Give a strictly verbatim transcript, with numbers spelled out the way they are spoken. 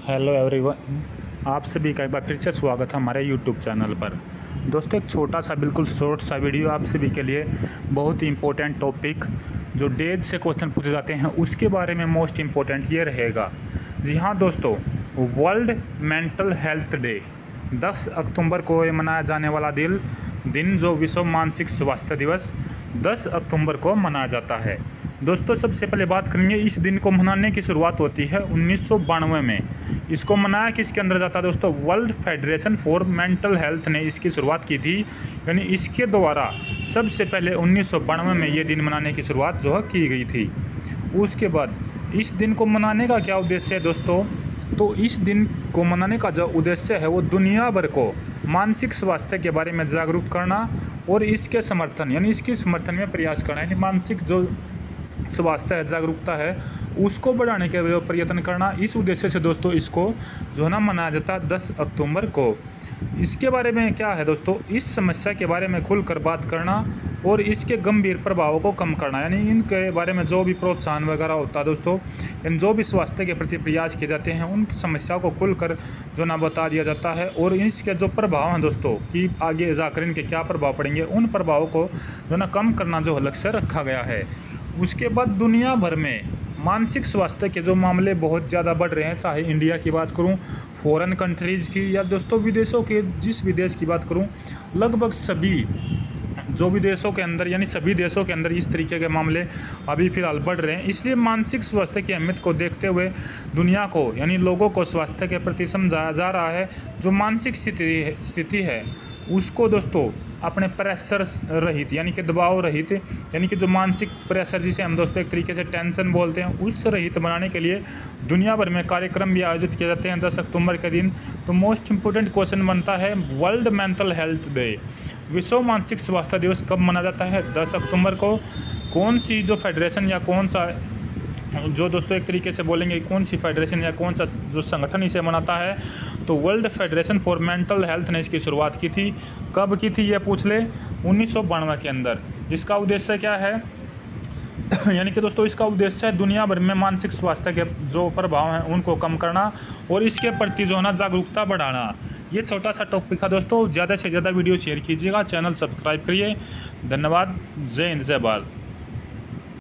Hello everyone, आप सभी का एक बार फिर से स्वागत है हमारे यूट्यूब चैनल पर। दोस्तों, एक छोटा सा बिल्कुल शॉर्ट सा वीडियो आप सभी के लिए, बहुत ही इम्पोर्टेंट टॉपिक जो डेज से क्वेश्चन पूछे जाते हैं उसके बारे में मोस्ट इम्पोर्टेंट ये रहेगा। जी हाँ दोस्तों, वर्ल्ड मेंटल हेल्थ डे दस अक्टूबर को ये मनाया जाने वाला दिल दिन जो विश्व मानसिक स्वास्थ्य दिवस दस अक्टूबर को मनाया जाता है। दोस्तों, सबसे पहले बात करेंगे, इस दिन को मनाने की शुरुआत होती है उन्नीस सौ बानवे में। इसको मनाया किसके अंदर जाता है दोस्तों? World Federation for Mental Health ने इसकी शुरुआत की थी, यानी इसके द्वारा सबसे पहले उन्नीस सौ बानवे में ये दिन मनाने की शुरुआत जो है की गई थी। उसके बाद इस दिन को मनाने का क्या उद्देश्य है दोस्तों? तो इस दिन को मनाने का जो उद्देश्य है वो दुनिया भर को मानसिक स्वास्थ्य के बारे में जागरूक करना और इसके समर्थन यानी इसके समर्थन में प्रयास करना, यानी मानसिक जो स्वास्थ्य है, जागरूकता है, उसको बढ़ाने के लिए प्रयत्न करना। इस उद्देश्य से दोस्तों इसको जो है ना मनाया जाता है दस अक्टूबर को। इसके बारे में क्या है दोस्तों? इस समस्या के बारे में खुलकर बात करना और इसके गंभीर प्रभावों को कम करना, यानी इनके बारे में जो भी प्रोत्साहन वगैरह होता है दोस्तों, यानी जो भी स्वास्थ्य के प्रति प्रयास किए जाते हैं उन समस्याओं को खुलकर जो ना बता दिया जाता है और इसके जो प्रभाव हैं दोस्तों कि आगे जाकर इनके क्या प्रभाव पड़ेंगे, उन प्रभावों को जो ना कम करना जो लक्ष्य रखा गया है। उसके बाद दुनिया भर में मानसिक स्वास्थ्य के जो मामले बहुत ज़्यादा बढ़ रहे हैं, चाहे इंडिया की बात करूं, फॉरेन कंट्रीज़ की, या दोस्तों विदेशों के जिस भी देश की बात करूं, लगभग सभी जो भी देशों के अंदर यानी सभी देशों के अंदर इस तरीके के मामले अभी फिलहाल बढ़ रहे हैं। इसलिए मानसिक स्वास्थ्य की अहमियत को देखते हुए दुनिया को यानी लोगों को स्वास्थ्य के प्रति समझाया जा रहा है। जो मानसिक स्थिति स्थिति है उसको दोस्तों अपने प्रेशर रहित यानी कि दबाव रहित, यानी कि जो मानसिक प्रेशर जिसे हम दोस्तों एक तरीके से टेंशन बोलते हैं, उस रहित बनाने के लिए दुनिया भर में कार्यक्रम भी आयोजित किए जाते हैं दस अक्टूबर के दिन। तो मोस्ट इम्पोर्टेंट क्वेश्चन बनता है, वर्ल्ड मेंटल हेल्थ डे विश्व मानसिक स्वास्थ्य दिवस कब मनाया जाता है? दस अक्टूबर को। कौन सी जो फेडरेशन या कौन सा जो दोस्तों एक तरीके से बोलेंगे कौन सी फेडरेशन या कौन सा जो संगठन इसे मनाता है? तो World Federation for Mental Health ने इसकी शुरुआत की थी। कब की थी ये पूछ ले? उन्नीस सौ बानवे के अंदर। इसका उद्देश्य क्या है? यानी कि दोस्तों इसका उद्देश्य है दुनिया भर में मानसिक स्वास्थ्य के जो प्रभाव हैं उनको कम करना और इसके प्रति जो है ना जागरूकता बढ़ाना। ये छोटा सा टॉपिक था दोस्तों। ज़्यादा से ज़्यादा वीडियो शेयर कीजिएगा, चैनल सब्सक्राइब करिए। धन्यवाद। जय हिंद, जय भारत।